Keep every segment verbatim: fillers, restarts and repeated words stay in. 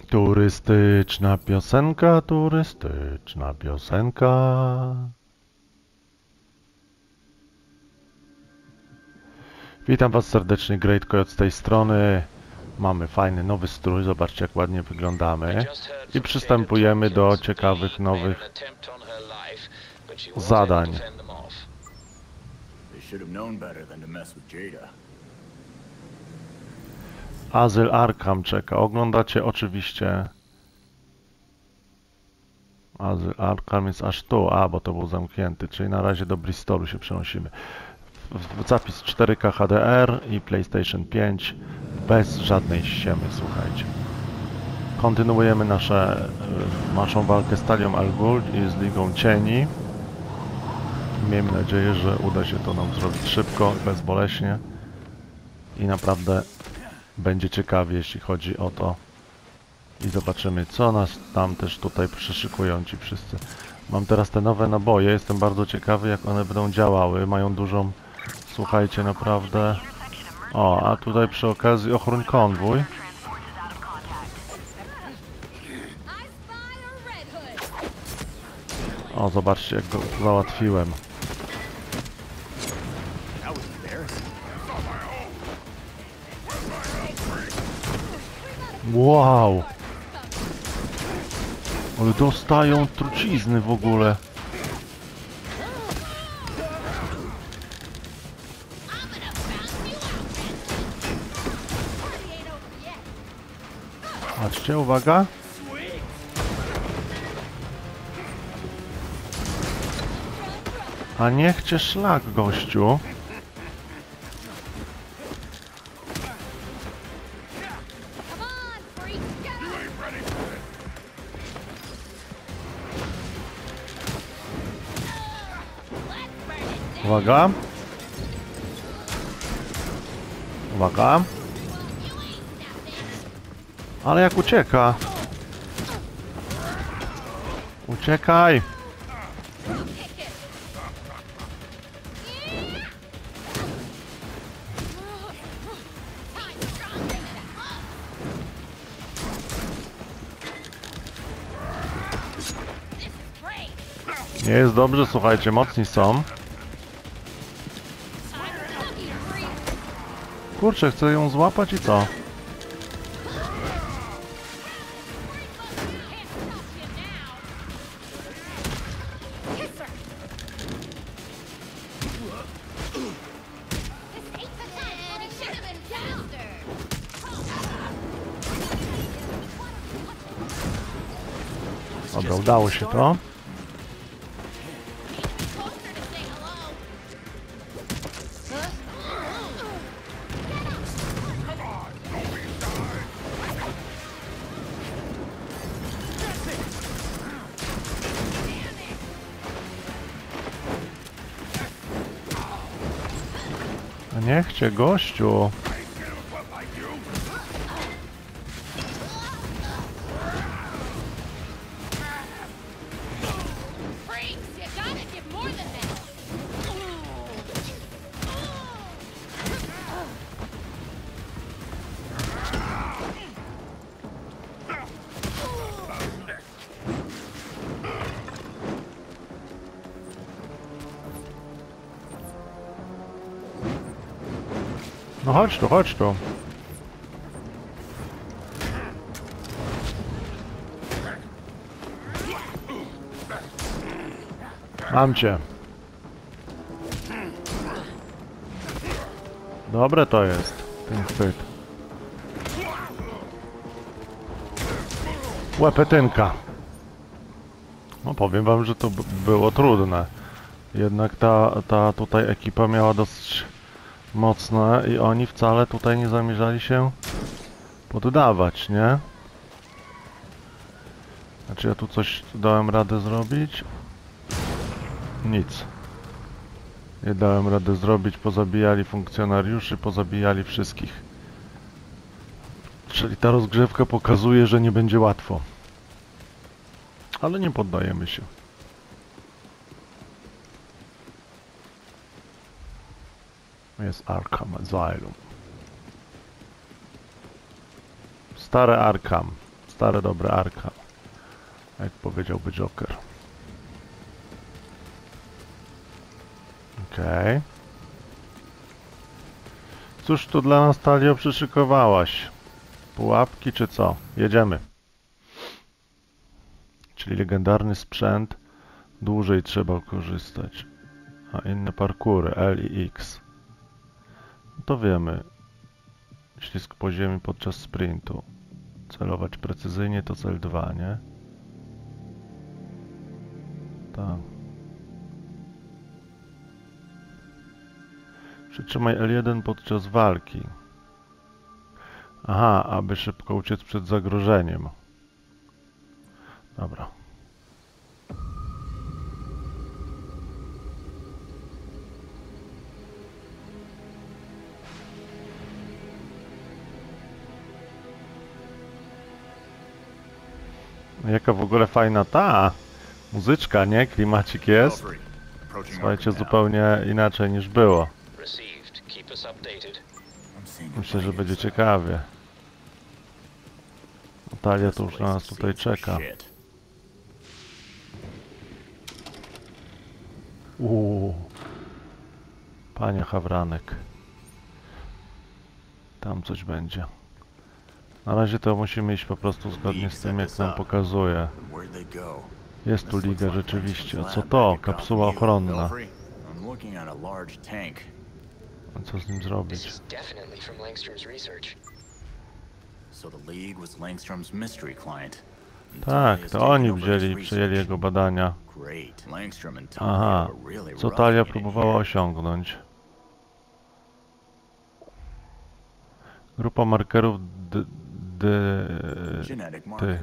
Turystyczna piosenka, turystyczna piosenka. Witam Was serdecznie, Great Coyote z tej strony. Mamy fajny nowy strój, zobaczcie jak ładnie wyglądamy. I przystępujemy do ciekawych nowych zadań. Azyl Arkham czeka. Oglądacie oczywiście. Azyl Arkham jest aż tu, a bo to był zamknięty, czyli na razie do Bristolu się przenosimy. W zapis cztery K H D R i PlayStation pięć bez żadnej ściemy, słuchajcie. Kontynuujemy nasze, naszą walkę z Talią Al Ghul i z Ligą Cieni. Miejmy nadzieję, że uda się to nam zrobić szybko, bezboleśnie i naprawdę będzie ciekawie, jeśli chodzi o to. I zobaczymy, co nas tam też tutaj przyszykują ci wszyscy. Mam teraz te nowe naboje, jestem bardzo ciekawy, jak one będą działały. Mają dużą, słuchajcie, naprawdę... O, a tutaj przy okazji ochroń konwój. O, zobaczcie, jak go załatwiłem. Wow! Ale dostają trucizny w ogóle. Patrzcie, uwaga. A niech cię szlak, gościu. Uwaga. Uwaga. Ale jak ucieka. Uciekaj. Nie jest dobrze, słuchajcie, mocni są. Kurczę, chcę ją złapać i co? Dobra, udało się to. A niech cię, gościu. No chodź tu, chodź tu. Mam cię. Dobre to jest, ten chwyt. Łepetynka. No powiem wam, że to było trudne. Jednak ta, ta tutaj ekipa miała dosyć mocne i oni wcale tutaj nie zamierzali się poddawać, nie? Znaczy ja tu coś dałem radę zrobić? Nic. Nie dałem rady zrobić, pozabijali funkcjonariuszy, pozabijali wszystkich. Czyli ta rozgrzewka pokazuje, że nie będzie łatwo. Ale nie poddajemy się. Jest Arkham Asylum. Stare Arkham. Stare dobre Arkham. Jak powiedziałby Joker. Okej. Okay. Cóż tu dla nas, Talio, przyszykowałaś? Pułapki czy co? Jedziemy. Czyli legendarny sprzęt. Dłużej trzeba korzystać. A inne parkury, L i X. No to wiemy. Ślizg po ziemi podczas sprintu. Celować precyzyjnie to cel dwa, nie? Tak. Przytrzymaj L jeden podczas walki. Aha, aby szybko uciec przed zagrożeniem. Dobra. Jaka w ogóle fajna ta muzyczka, nie? Klimacik jest. Słuchajcie, zupełnie inaczej niż było. Myślę, że będzie ciekawie. Natalia to już na nas tutaj czeka. Uuu. Panie Hawranek. Tam coś będzie. Na razie to musimy iść po prostu zgodnie z tym, jak nam pokazuje. Jest tu liga rzeczywiście. A co to? Kapsuła ochronna. A co z nim zrobić? Tak, to oni wzięli i przyjęli jego badania. Aha, co Talia próbowała osiągnąć? Grupa markerów d... d... ty.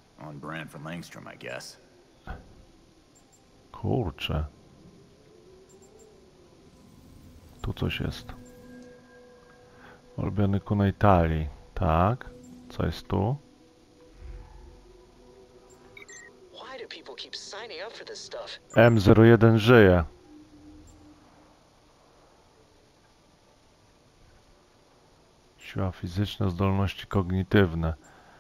Kurczę. Tu coś jest. Ulubiony kunaj Talii. Tak. Co jest tu? M zero jeden żyje. Siła fizyczna, zdolności kognitywne.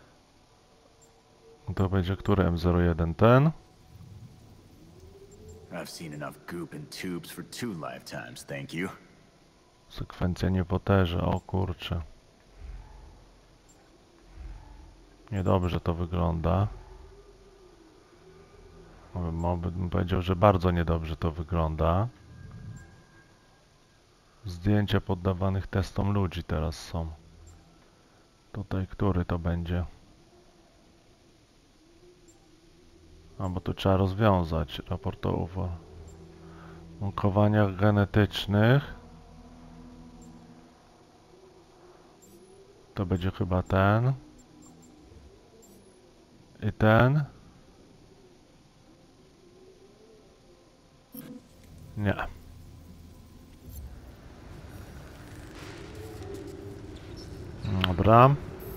To będzie który M zero jeden? Ten? Sekwencja niepotęża, o kurczę. Niedobrze to wygląda. Bym powiedział, że bardzo niedobrze to wygląda. Zdjęcia poddawanych testom ludzi teraz są. Tutaj który to będzie? A bo tu trzeba rozwiązać. Raport o uwarunkowaniach genetycznych. To będzie chyba ten. I ten. Nie. Dobra.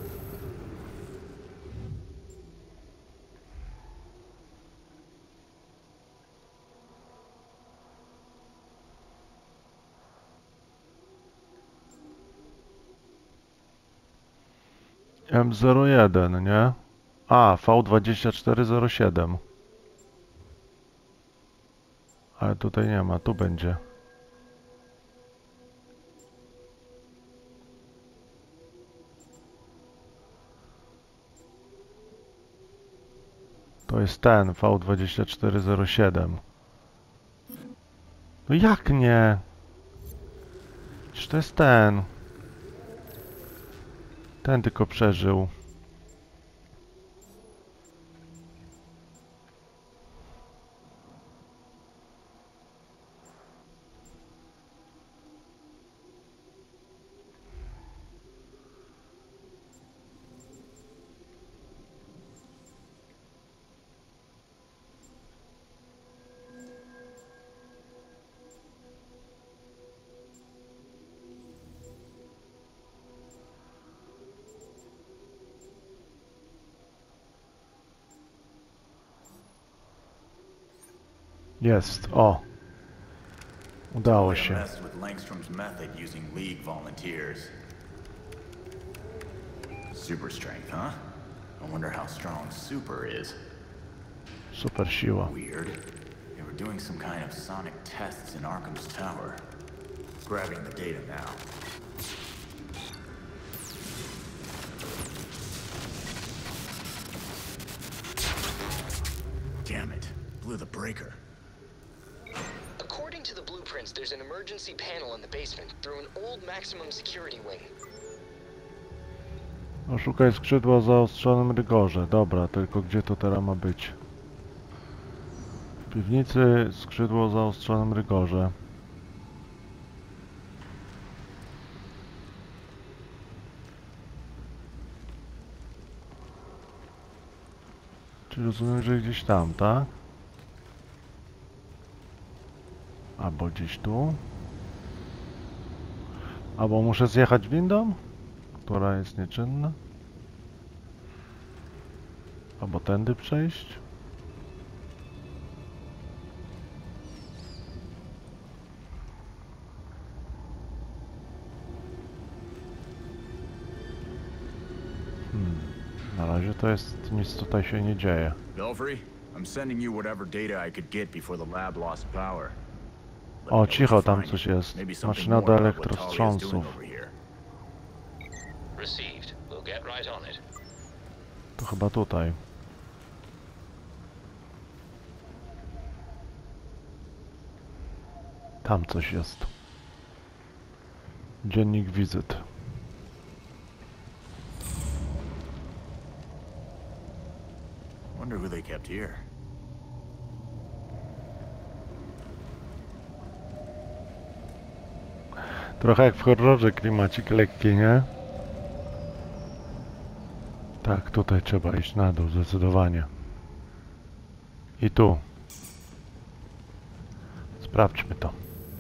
M zero jeden, nie? A, V dwa cztery zero siedem. Ale tutaj nie ma, tu będzie. To jest ten, V dwa cztery zero siedem. No jak nie? Przecież to jest ten. Ten tylko przeżył. Jest, o. Udało się. Super strength, huh? I wonder how strong super is. Super siła. Weird. They were doing some kind of sonic tests in Arkham's tower. Grabbing the data now. Damn it. Blew the breaker. According to the blueprints, there's an emergency panel in the basement through an old maximum security wing. Oszukaj skrzydła o zaostrzonym rygorze. Dobra, tylko gdzie to teraz ma być? W piwnicy skrzydło o zaostrzonym rygorze. Czyli rozumiem, że gdzieś tam, tak? Albo gdzieś tu. Albo muszę zjechać windą, która jest nieczynna. Albo tędy przejść. Hmm. Na razie to jest, nic tutaj się nie dzieje. Belfry, I'm sending you whatever data I could get before the lab lost power. O, cicho, tam coś jest. Maszyna do elektrostrząsów. Received. We'll get right on it. To chyba tutaj. Tam coś jest. Dziennik wizyt. Wonder who they kept here. Trochę jak w horrorze klimacik lekki, nie? Tak, tutaj trzeba iść na dół, zdecydowanie. I tu. Sprawdźmy to.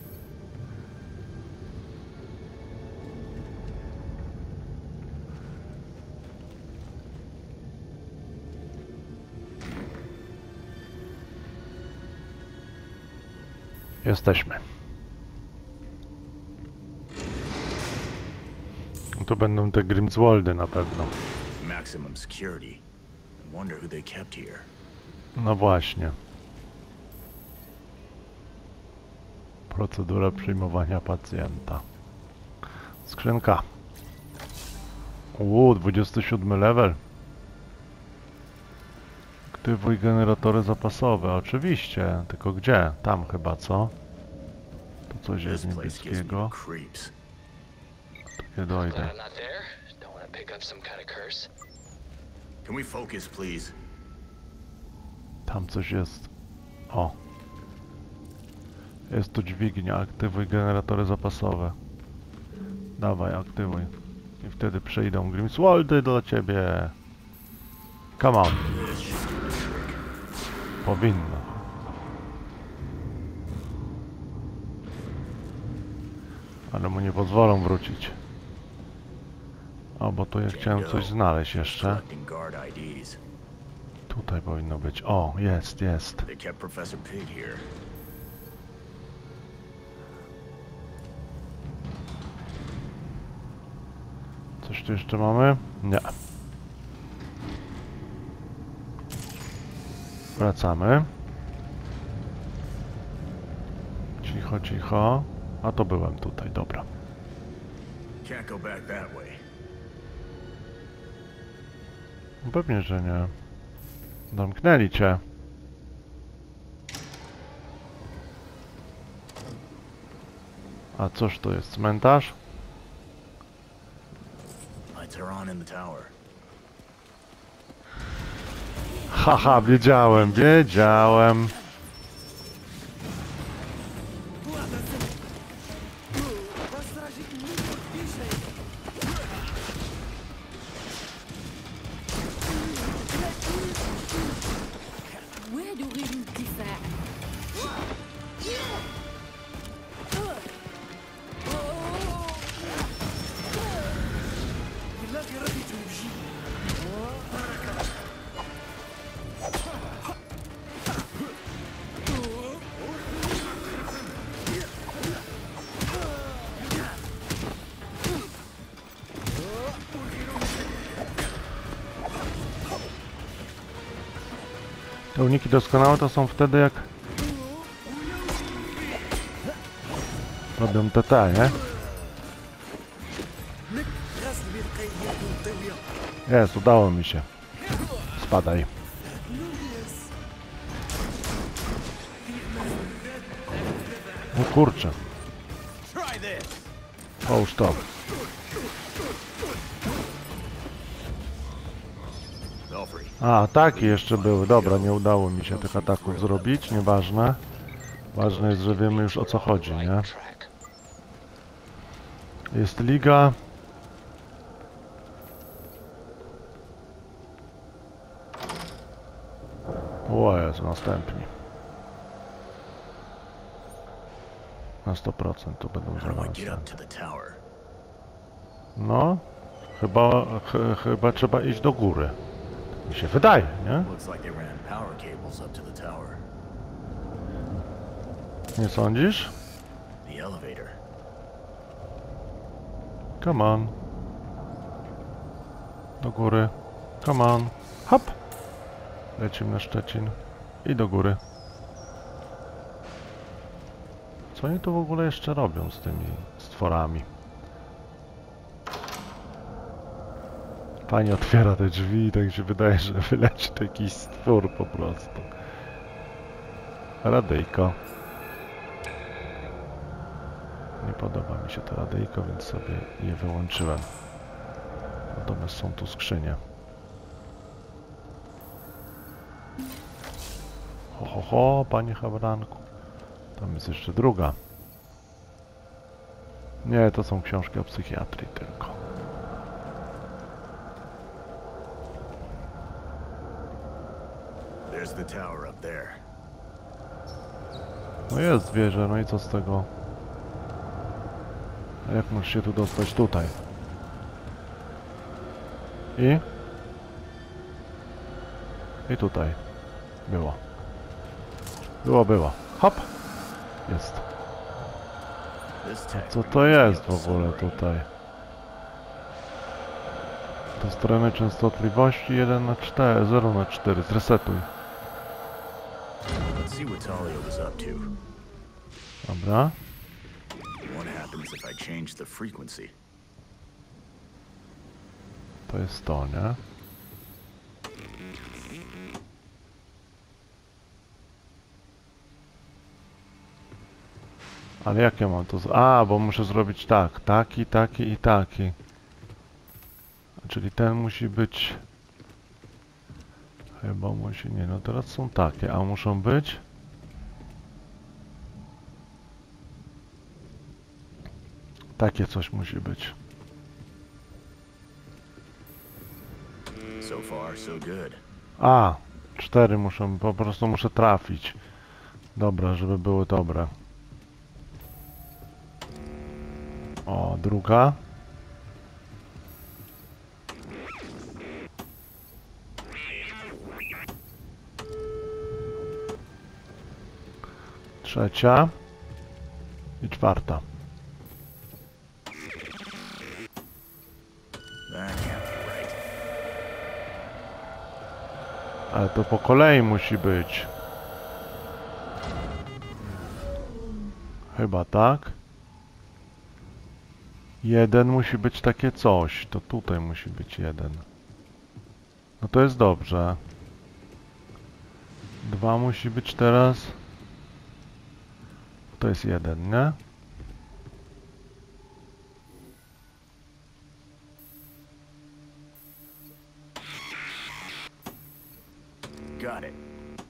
Jesteśmy. Tu będą te Grimswoldy na pewno. Maximum security. I wonder who they kept here. No właśnie. Procedura przyjmowania pacjenta. Skrzynka. Uuu, dwudziesty siódmy level. Aktywuj generatory zapasowe. Oczywiście, tylko gdzie? Tam chyba, co? Tu coś jest niebieskiego. Tu nie dojdę. Can we focus, please? Tam coś jest. O. Jest tu dźwignia. Aktywuj generatory zapasowe. Dawaj, aktywuj. I wtedy przyjdą Grimswoldy do ciebie. Come on. Powinno. Ale mu nie pozwolą wrócić. O, bo tu ja chciałem coś znaleźć jeszcze. Tutaj powinno być. O, jest, jest. Coś tu jeszcze mamy? Nie. Wracamy. Cicho, cicho. A to byłem tutaj, dobra. Pewnie, że nie. Zamknęli cię. A cóż to jest? Cmentarz? Haha, wiedziałem, wiedziałem. Te uniki doskonałe to są wtedy, jak robią T T, nie? Jest, udało mi się. Spadaj. O kurczę. Połóż to. A, ataki jeszcze były. Dobra, nie udało mi się tych ataków zrobić. Nieważne. Ważne jest, że wiemy już o co chodzi, nie? Jest liga. O Jezu, następni. Na sto procent to będą zaraz. No, chyba, ch chyba trzeba iść do góry. Mi się wydaje, nie? Nie sądzisz? Come on. Do góry. Come on. Hop! Lecimy na Szczecin. I do góry. Co oni tu w ogóle jeszcze robią z tymi stworami? Pani otwiera te drzwi i tak się wydaje, że wyleci taki stwór po prostu. Radyjko. Nie podoba mi się to radyjko, więc sobie je wyłączyłem. Natomiast są tu skrzynie. Ho, ho, ho, panie Hawranku. Tam jest jeszcze druga. Nie, to są książki o psychiatrii tylko. No jest zwierzę, no i co z tego? A jak możesz się tu dostać? Tutaj. I? I tutaj. Było. Było, było. Hop! Jest. A co to jest w ogóle tutaj? To strony częstotliwości jeden na cztery, zero na cztery. Zresetuj. Dobra. To jest to, nie? Ale jak ja mam to z... A, bo muszę zrobić tak. Taki, taki i taki. Czyli ten musi być... Chyba musi... Nie, no teraz są takie. A muszą być... Takie coś musi być. A, cztery muszą... Po prostu muszę trafić. Dobra, żeby były dobre. O, druga. Trzecia. I czwarta. Ale to po kolei musi być. Chyba tak. Jeden musi być takie coś. To tutaj musi być jeden. No to jest dobrze. Dwa musi być teraz. To jest jeden, nie? Got it.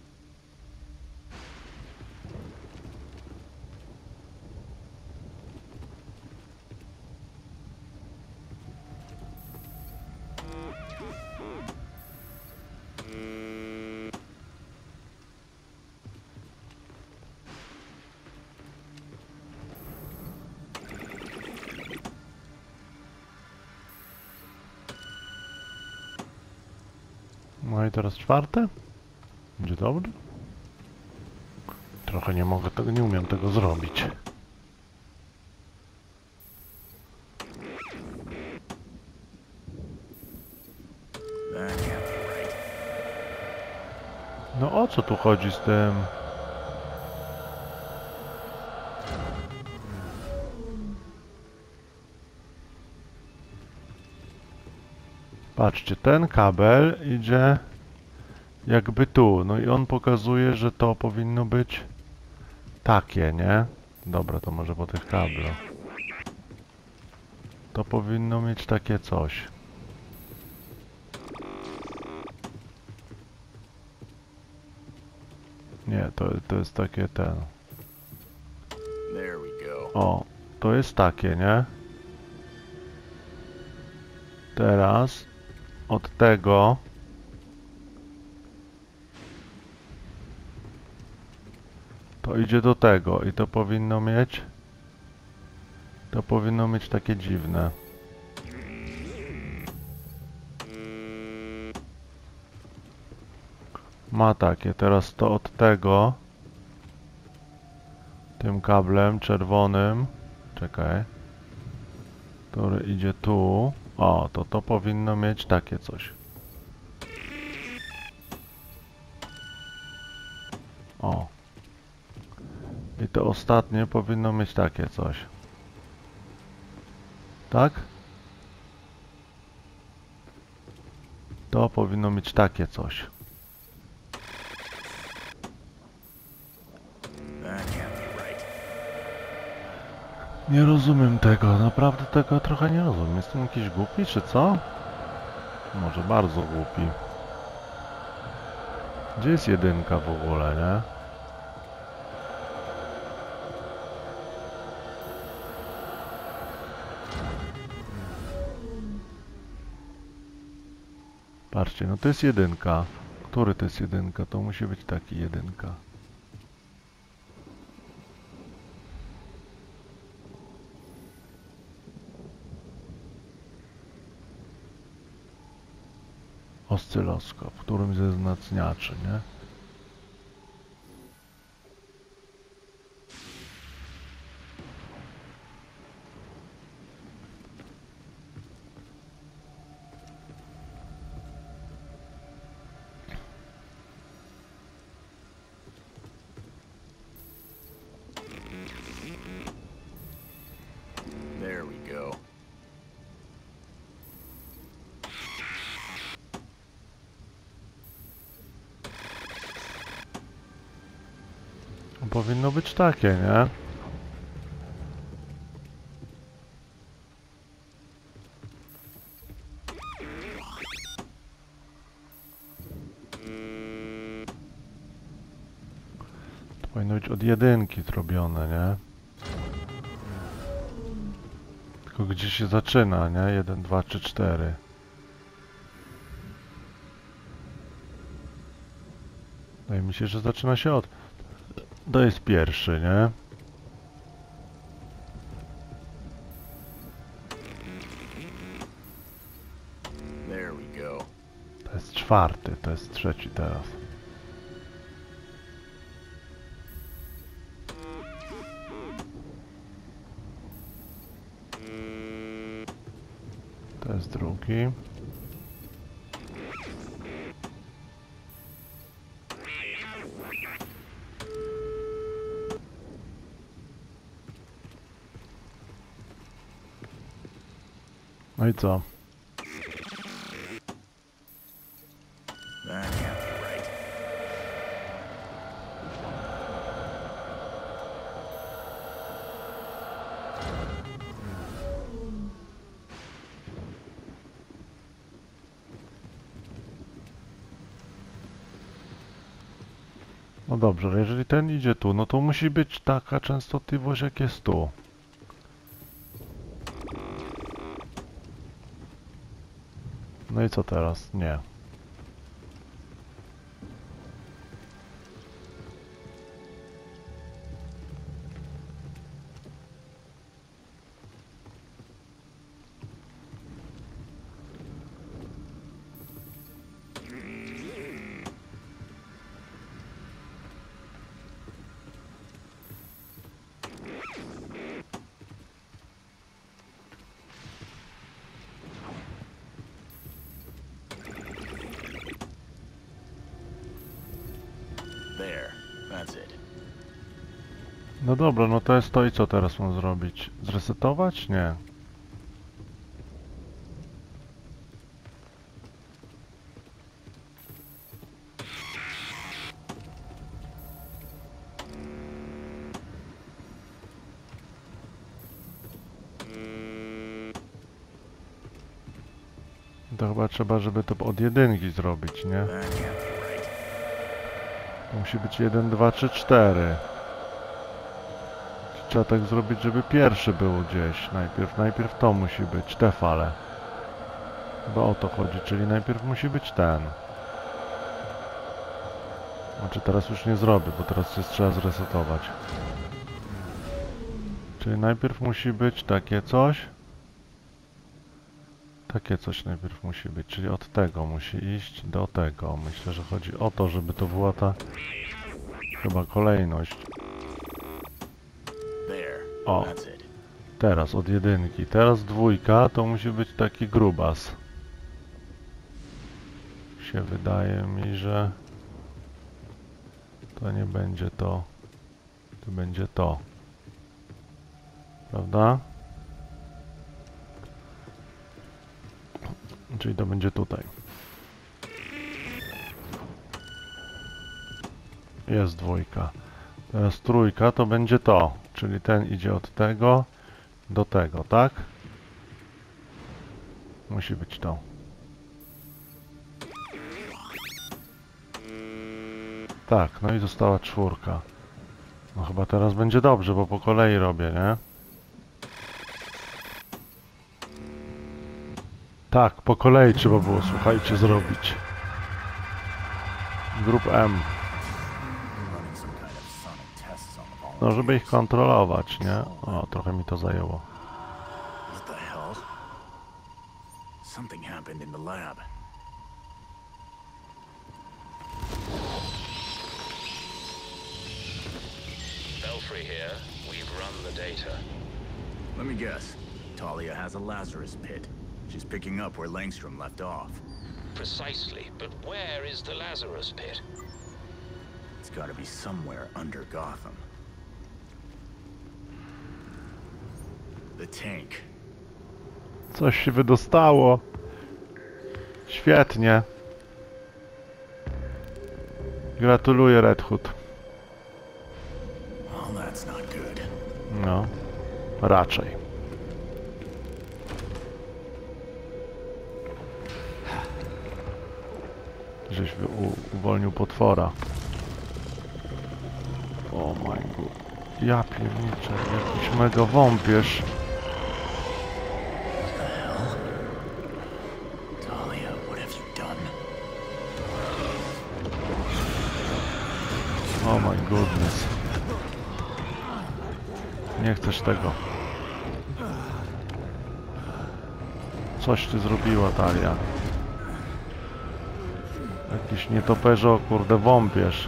No i teraz czwarte? Będzie dobry? Trochę nie mogę tego, nie umiem tego zrobić. No o co tu chodzi z tym? Patrzcie, ten kabel idzie jakby tu, no i on pokazuje, że to powinno być takie, nie? Dobra, to może po tych kablach. To powinno mieć takie coś. Nie, to, to jest takie ten. There we go. O, to jest takie, nie? Teraz od tego to idzie do tego i to powinno mieć to powinno mieć takie dziwne. Ma takie, teraz to od tego tym kablem czerwonym, czekaj, który idzie tu, o, to to powinno mieć takie coś. O. I to ostatnie powinno mieć takie coś. Tak? To powinno mieć takie coś. That can't be right. Nie rozumiem tego, naprawdę tego trochę nie rozumiem. Jestem jakiś głupi, czy co? Może bardzo głupi. Gdzie jest jedynka w ogóle, nie? Patrzcie, no to jest jedynka. Który to jest jedynka? To musi być taki jedynka. Oscyloskop, którym ze wzmacniaczy, nie? There we go. Powinno być takie, nie? To powinno być od jedynki zrobione, nie? Tylko gdzie się zaczyna, nie? Jeden, dwa, trzy, cztery. Wydaje mi się, że zaczyna się od... To jest pierwszy, nie? There we go. To jest czwarty, to jest trzeci teraz. To jest drugi. No i co? That can't be right. No dobrze, ale jeżeli ten idzie tu, no to musi być taka częstotliwość jak jest tu. No i co teraz? Nie. That's it. No dobra, no to jest to i co teraz mam zrobić? Zresetować? Nie. To chyba trzeba, żeby to od jedynki zrobić, nie? That can't be right. To musi być jeden, dwa, trzy, cztery. Trzeba tak zrobić, żeby pierwszy był gdzieś. Najpierw, najpierw to musi być, te fale. Chyba o to chodzi, czyli najpierw musi być ten. Znaczy teraz już nie zrobię, bo teraz jest trzeba zresetować. Czyli najpierw musi być takie coś. Takie coś najpierw musi być, czyli od tego musi iść do tego. Myślę, że chodzi o to, żeby to była ta chyba kolejność. There. O, That's it. teraz od jedynki. Teraz dwójka to musi być taki grubas. Się wydaje mi, że to nie będzie to. To będzie to. Prawda? Czyli to będzie tutaj. Jest dwójka. Teraz trójka to będzie to. Czyli ten idzie od tego do tego, tak? Musi być to. Tak, no i została czwórka. No chyba teraz będzie dobrze, bo po kolei robię, nie? Tak, po kolei trzeba było, słuchajcie, zrobić. Grup M. Running some kind of sonic tests on the No, żeby ich volunteers. kontrolować, nie? O, trochę mi to zajęło. What the hell? Something happened in the lab. Belfry here. We've run the data. Let me guess. Talia has a Lazarus pit. She's picking up where Langstrom left off. Precisely, but where is the Lazarus pit? It's gotta be somewhere under Gotham. The tank. Coś się wydostało. Świetnie. Gratuluję, Red Hood. Oh, that's not good. No, raczej. Żeś wy- u- uwolnił potwora. O my god. Ja pierniczę, jakiś mega wąpierz. What the hell? Talia, what have you done? Oh my goodness. Nie chcesz tego. Coś ty zrobiła, Talia. Jakiś nietoperzo, kurde, wąpierz.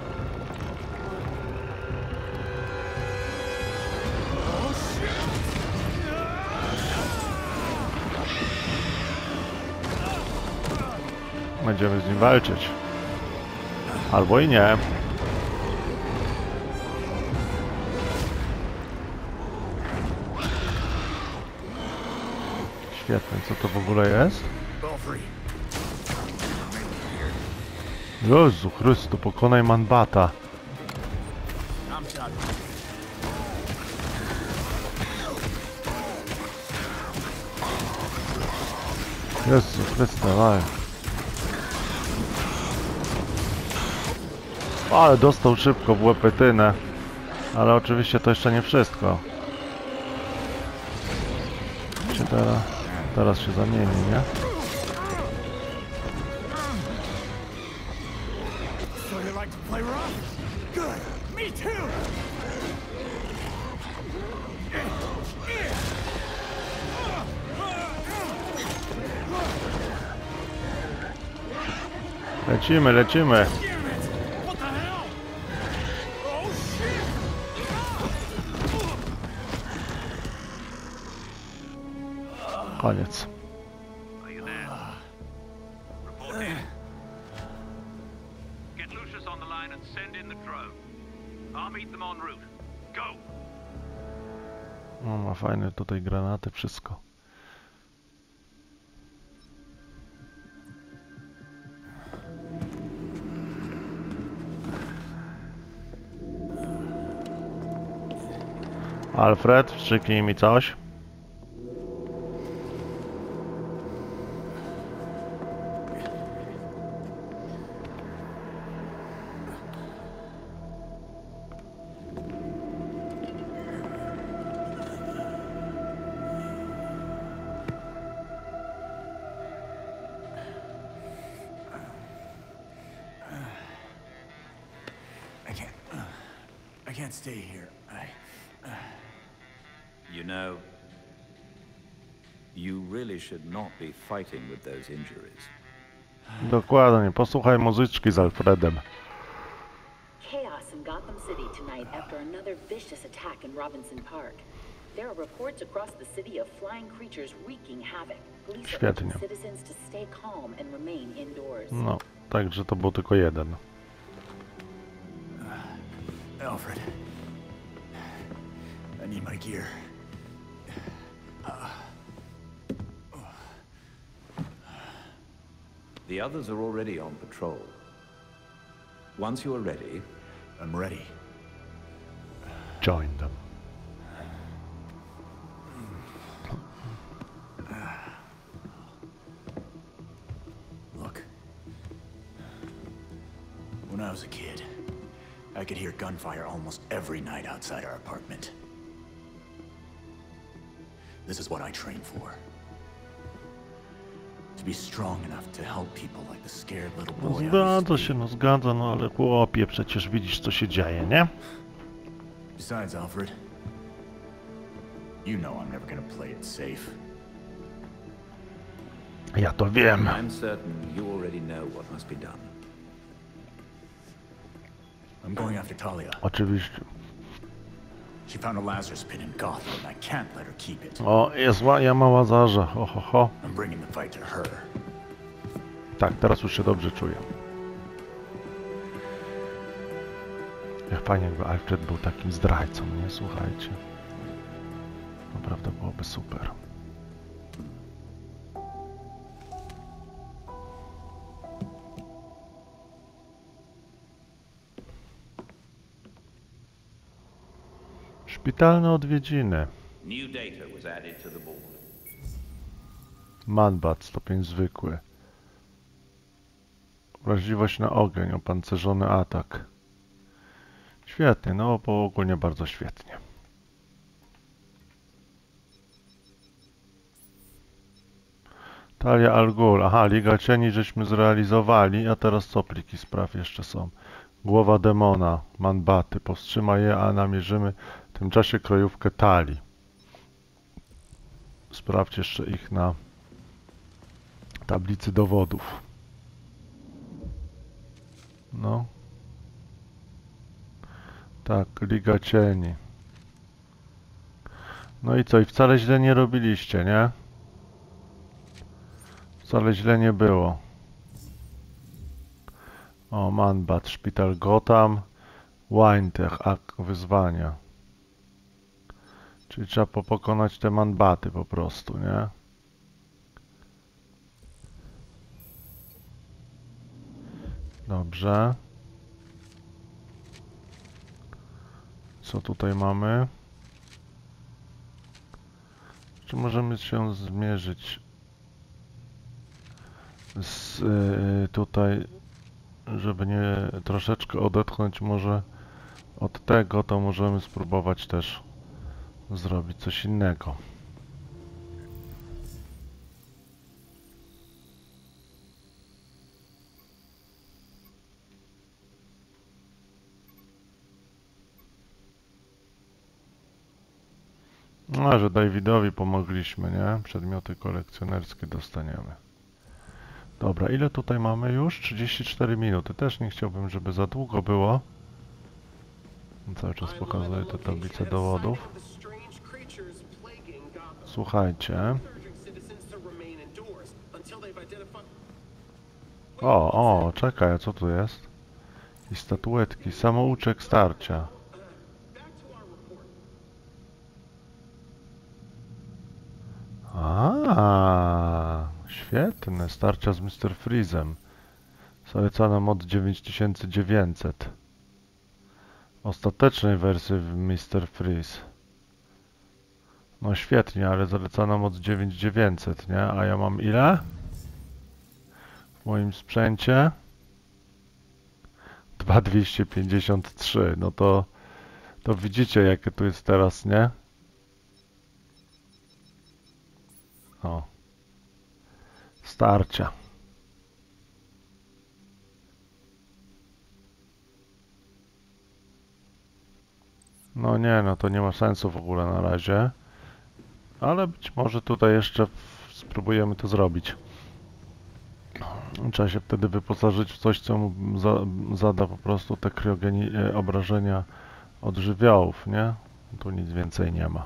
Będziemy z nim walczyć. Albo i nie. Świetnie, co to w ogóle jest? Belfry. Jezu Chrystu, pokonaj Manbata. I'm done. Jezu Chryste, ale... Ale dostał szybko w łepetynę. Ale oczywiście to jeszcze nie wszystko. Się teraz, teraz się zamieni, nie? So you like to play rough? Good. Me too. Lecimy, lecimy. What the hell? Oh shit! Koniec. Are you there? Report in. Get Lucius on the line and send in the drone. I'll meet them en route. Go! No, ma fajne tutaj granaty, wszystko. Alfred, wstrzyknij mi coś. I can't... I can't stay here. I... You know, you really should not be fighting with those injuries. Dokładnie, posłuchaj muzyczki z Alfredem. Chaos in Gotham City tonight after another vicious attack in Robinson Park. There are reports across the city of flying creatures wreaking havoc. Police are Świetnie. urging citizens to stay calm and remain indoors. No, także to był tylko jeden. Alfred. I need my gear. The others are already on patrol. Once you are ready, I'm ready. Join them. Look. When I was a kid, I could hear gunfire almost every night outside our apartment. This is what I trained for. To be strong enough to help people like the scared little No boy I used zgadza to się, be. no zgadza, no ale chłopie, przecież widzisz co się dzieje, nie? Besides, Alfred, you know I'm never gonna play it safe. Ja to wiem. I'm certain you already know what must be done. I'm going after Talia. Oczywiście. She found a Lazarus pit in Gotham, and I can't let her keep it. O, jest jama Łazarza, ho, ho, ho. I'm bringing the fight to her. Tak, teraz już się dobrze czuję. Jak fajnie jakby Alfred był takim zdrajcą, nie? Słuchajcie. Naprawdę byłoby super. Szpitalne odwiedziny. New data was added to the board. Manbat, stopień zwykły. Wrażliwość na ogień, opancerzony atak. Świetnie, no bo ogólnie bardzo świetnie. Talia Al Ghul. Aha, Liga Cieni żeśmy zrealizowali, a teraz co pliki spraw jeszcze są? Głowa demona, manbaty. Powstrzymaj je, a namierzymy w tym czasie krojówkę Talii. Sprawdź jeszcze ich na tablicy dowodów. No. Tak, Liga Cieni. No i co? I wcale źle nie robiliście, nie? Wcale źle nie było. O, Manbat, Szpital Gotham, Wintech, ak wyzwania. Czyli trzeba po pokonać te manbaty po prostu, nie? Dobrze. Co tutaj mamy? Czy możemy się zmierzyć z y, tutaj, żeby nie troszeczkę odetchnąć może od tego, to możemy spróbować też zrobić coś innego. No, że Davidowi pomogliśmy, nie? Przedmioty kolekcjonerskie dostaniemy. Dobra, ile tutaj mamy już? trzydzieści cztery minuty. Też nie chciałbym, żeby za długo było. Cały czas pokazuję te tablice dowodów. Słuchajcie. O, o, czekaj, a co tu jest? I statuetki, samouczek starcia. Świetne, starcia z mister Freezem. Zalecana moc dziewięć tysięcy dziewięćset. Ostatecznej wersji w mister Freeze. No świetnie, ale zalecana moc dziewięć tysięcy dziewięćset, nie? A ja mam ile? W moim sprzęcie? dwa tysiące dwieście pięćdziesiąt trzy. No to, to widzicie, jakie tu jest teraz, nie? O. Starcia. No nie, no to nie ma sensu w ogóle na razie. Ale być może tutaj jeszcze spróbujemy to zrobić. Trzeba się wtedy wyposażyć w coś, co mu za, zada po prostu te kriogeni obrażenia od żywiołów, nie? Tu nic więcej nie ma.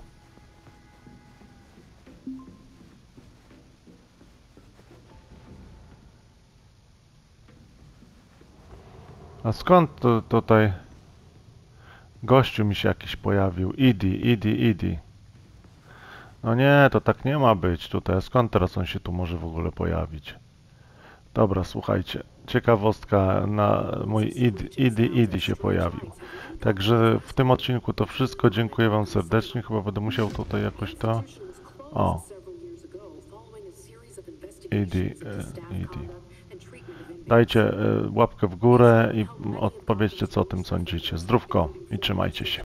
A skąd to, tutaj gościu mi się jakiś pojawił? Idi, Idi, Idi. No nie, to tak nie ma być tutaj. Skąd teraz on się tu może w ogóle pojawić? Dobra, słuchajcie. Ciekawostka, na mój Idi, Idi, Idi się pojawił. Także w tym odcinku to wszystko. Dziękuję wam serdecznie. Chyba będę musiał tutaj jakoś to... O. Idi, e, Idi. Dajcie y, łapkę w górę i odpowiedzcie, co o tym sądzicie. Zdrówko i trzymajcie się.